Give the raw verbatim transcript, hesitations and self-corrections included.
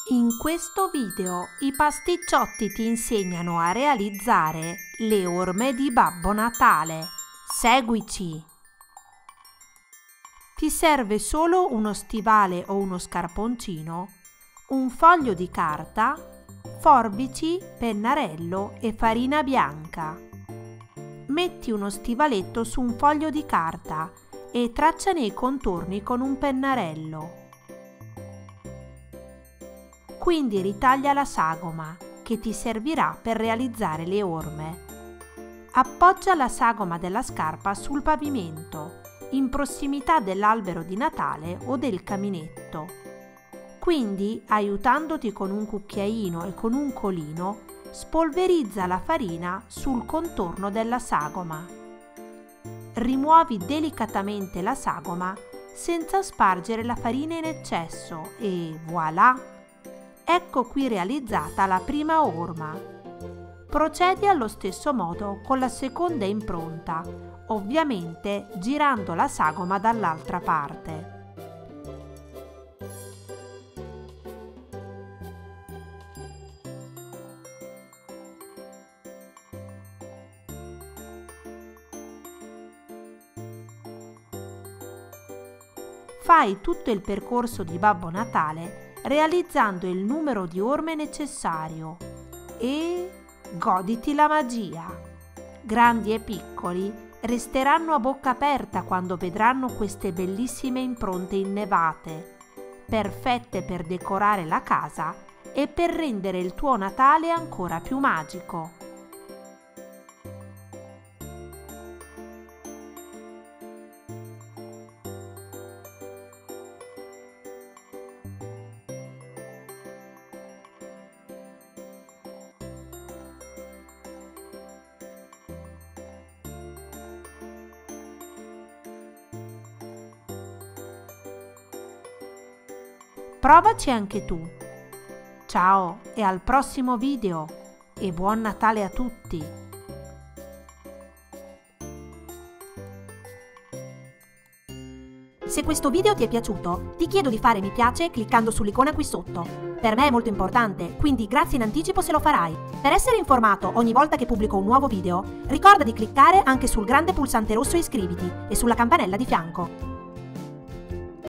In questo video i pasticciotti ti insegnano a realizzare le orme di Babbo Natale. Seguici! Ti serve solo uno stivale o uno scarponcino, un foglio di carta, forbici, pennarello e farina bianca. Metti uno stivaletto su un foglio di carta e tracciane i contorni con un pennarello. Quindi ritaglia la sagoma, che ti servirà per realizzare le orme. Appoggia la sagoma della scarpa sul pavimento, in prossimità dell'albero di Natale o del caminetto. Quindi, aiutandoti con un cucchiaino e con un colino, spolverizza la farina sul contorno della sagoma. Rimuovi delicatamente la sagoma senza spargere la farina in eccesso e voilà! Ecco qui realizzata la prima orma. Procedi allo stesso modo con la seconda impronta, ovviamente girando la sagoma dall'altra parte. Fai tutto il percorso di Babbo Natale realizzando il numero di orme necessario e goditi la magia. Grandi e piccoli resteranno a bocca aperta quando vedranno queste bellissime impronte innevate, perfette per decorare la casa e per rendere il tuo Natale ancora più magico. Provaci anche tu. Ciao e al prossimo video e buon Natale a tutti! Se questo video ti è piaciuto, ti chiedo di fare mi piace cliccando sull'icona qui sotto. Per me è molto importante, quindi grazie in anticipo se lo farai. Per essere informato ogni volta che pubblico un nuovo video, ricorda di cliccare anche sul grande pulsante rosso iscriviti e sulla campanella di fianco.